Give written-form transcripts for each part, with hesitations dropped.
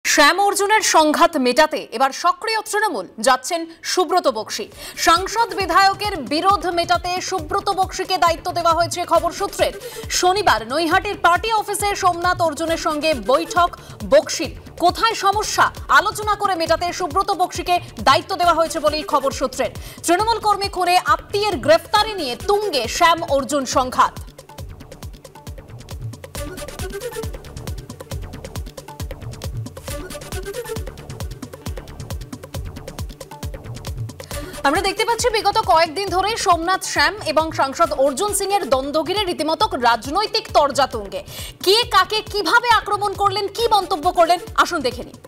শ্যাম অর্জুনের সংঘাত মেটাতে এবার সক্রিয় তৃণমূল যাচ্ছেন সুব্রত বক্সী। সাংসদ বিধায়কের বিরোধ মেটাতে সুব্রত বক্সীকে দায়িত্ব দেওয়া হয়েছে খবর সূত্রের। শনিবার নৈহাটির পার্টি অফিসে সোমনাথ অর্জুনের সঙ্গে বৈঠক বক্সীর। কোথায় সমস্যা আলোচনা করে মেটাতে সুব্রত বক্সীকে দায়িত্ব দেওয়া হয়েছে বলেই খবর সূত্রের। তৃণমূল কর্মী খুনে আত্মীয়ের গ্রেফতারি নিয়ে তুঙ্গে শ্যাম অর্জুন সংঘাত। আমরা দেখতে পাচ্ছি বিগত কয়েকদিন ধরে সোমনাথ শ্যাম এবং সাংসদ অর্জুন সিং এর দ্বন্দ্বঘিরে রীতিমতো রাজনৈতিক তরজা তুঙ্গে। কে কাকে কিভাবে আক্রমণ করলেন, কি মন্তব্য করলেন, আসুন দেখে নিন।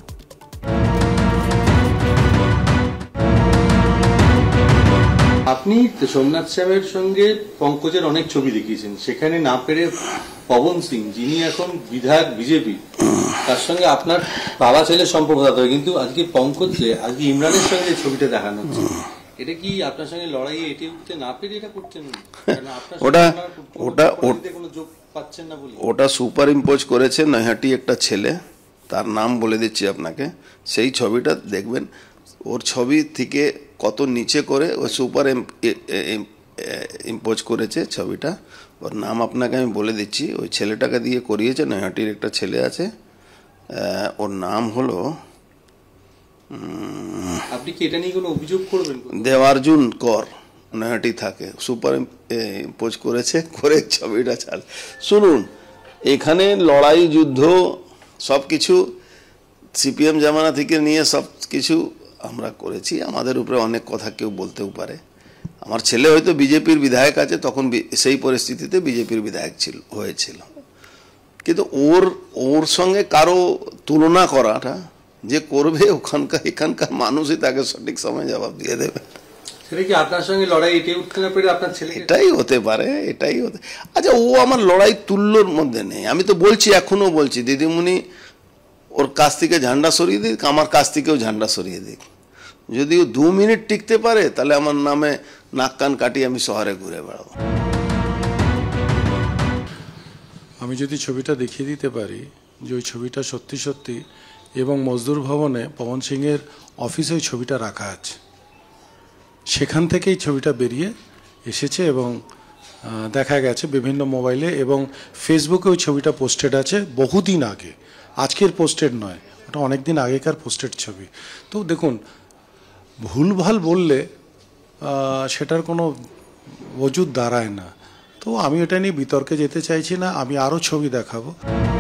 আপনি সোমনাথ শ্যামের সঙ্গে পঙ্কজের অনেক ছবি দেখিয়েছেন, সেখানে না পেরে পবন সিং যিনি এখন বিধায়ক বিজেপি, তার সঙ্গে আপনার বাবা ছেলের সম্পর্ক থাকতে হবে, কিন্তু আজকে পঙ্কজে আজকে ইমরানের সঙ্গে ছবিটা দেখানো হচ্ছে, এটা কি আপনার সঙ্গে লড়াইয়ে এটি উঠতে না পেরে এটা করছেন? ওটা সুপার ইম্পোজ করেছে নৈহাটি একটা ছেলে, তার নাম বলে দিচ্ছি আপনাকে। সেই ছবিটা দেখবেন, ওর ছবি থেকে কত নিচে করে ও সুপার ইম্পোজ করেছে ছবিটা। ওর নাম আপনাকে আমি বলে দিচ্ছি, ওই ছেলেটাকে দিয়ে করিয়েছে। নৈহাটির একটা ছেলে আছে, ওর নাম হলো, আপনি কি এটা নিয়ে কোনো অভিযোগ করবেন? দেবার্জুন কর, নৈহাটি থাকে, সুপার ইম্পোজ করেছে, করে ছবিটা চাল। শুনুন, এখানে লড়াই যুদ্ধ সব কিছু সিপিএম জামানা থেকে নিয়ে সব কিছু আমরা করেছি। আমাদের উপরে অনেক কথা কেউ বলতেও পারে। আমার ছেলে হয়তো বিজেপির বিধায়ক আছে, তখন সেই পরিস্থিতিতে বিজেপির বিধায়ক হয়েছিল, কিন্তু ওর সঙ্গে কারো তুলনা করাটা যে করবে, এখানকার মানুষই তাকে সঠিক সময় জবাব দিয়ে দেবে। আপনার সঙ্গে লড়াই এটাই উঠতে না পেরে আপনার ছেলে, এটাই হতে পারে, এটাই হতে। আচ্ছা, ও আমার লড়াই তুল্যর মধ্যে নেই। আমি তো বলছি, এখনো বলছি, দিদিমণি ওর কাছ থেকে ঝান্ডা সরিয়ে দিক, আমার কাছ থেকেও ঝান্ডা সরিয়ে দিক। যদি ও 2 মিনিট টিকতে পারে, তাহলে আমার নামে নাক কান কাটিয়ে আমি শহরে ঘুরে বেড়াবো। আমি যদি ছবিটা দেখিয়ে দিতে পারি যে ওই ছবিটা সত্যি সত্যি, এবং মজদুর ভবনে পবন সিংয়ের অফিসে ওই ছবিটা রাখা আছে, সেখান থেকেই ছবিটা বেরিয়ে এসেছে এবং দেখা গেছে বিভিন্ন মোবাইলে এবং ফেসবুকে ওই ছবিটা পোস্টেড আছে বহুদিন আগে, আজকের পোস্টেড নয়, ওটা অনেক দিন আগেকার পোস্টেড ছবি। তো দেখুন, ভুলভাল বললে সেটার কোনো ওজুদ দাঁড়ায় না। তো আমি এটা নিয়ে বিতর্কে যেতে চাইছি না, আমি আরও ছবি দেখাবো।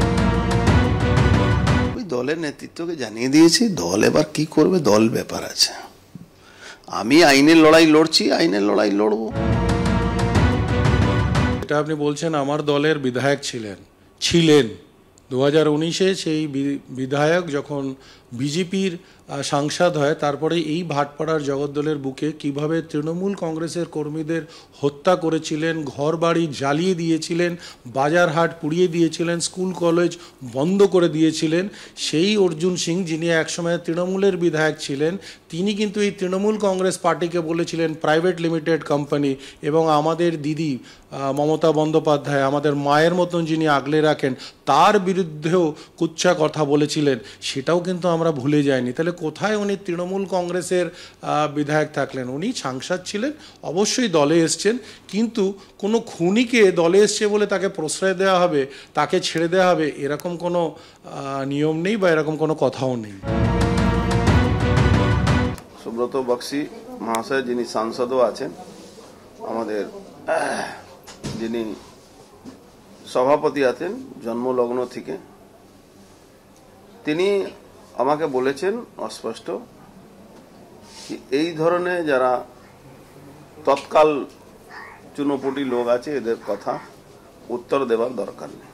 ওই দলের নেতৃত্বকে জানিয়ে দিয়েছি, দল এবার কি করবে, দল ব্যাপার আছে। আমি আইনের লড়াই লড়ছি, আইনের লড়াই লড়বো। এটা আপনি বলছেন আমার দলের বিধায়ক ছিলেন 2019-এ, সেই বিধায়ক যখন বিজেপির সাংসদ হয়, তারপরে এই ভাটপাড়ার জগদ্দলের বুকে কিভাবে তৃণমূল কংগ্রেসের কর্মীদের হত্যা করেছিলেন, ঘর বাড়ি জ্বালিয়ে দিয়েছিলেন, বাজার হাট পুড়িয়ে দিয়েছিলেন, স্কুল কলেজ বন্ধ করে দিয়েছিলেন, সেই অর্জুন সিং যিনি একসময় তৃণমূলের বিধায়ক ছিলেন, তিনি কিন্তু এই তৃণমূল কংগ্রেস পার্টিকে বলেছিলেন প্রাইভেট লিমিটেড কোম্পানি, এবং আমাদের দিদি মমতা বন্দ্যোপাধ্যায়, আমাদের মায়ের মতন যিনি আগলে রাখেন, তার বিরুদ্ধেও কুচ্ছা কথা বলেছিলেন। সেটাও কিন্তু আমরা ভুলে যাইনি। তাহলে কোথায় উনি তৃণমূল কংগ্রেসের বিধায়ক থাকলেন? উনি সাংসদ ছিলেন, অবশ্যই দলে এসছেন, কিন্তু কোনো খুনিকে দলে এসছে বলে তাকে প্রশ্রয় দেওয়া হবে, তাকে ছেড়ে দেওয়া হবে, এরকম কোনো নিয়ম নেই বা এরকম কোনো কথাও নেই। সুব্রত বক্সী মহাশয়, যিনি সাংসদও আছেন, আমাদের যিনি সভাপতি আছেন জন্মলগ্ন থেকে, তিনি আমাকে বলেছেন অস্পষ্ট কি এই ধরনের যারা তৎকাল চুনোপুটি লোক আছে, এদের কথা উত্তর দেওয়ার দরকার নেই।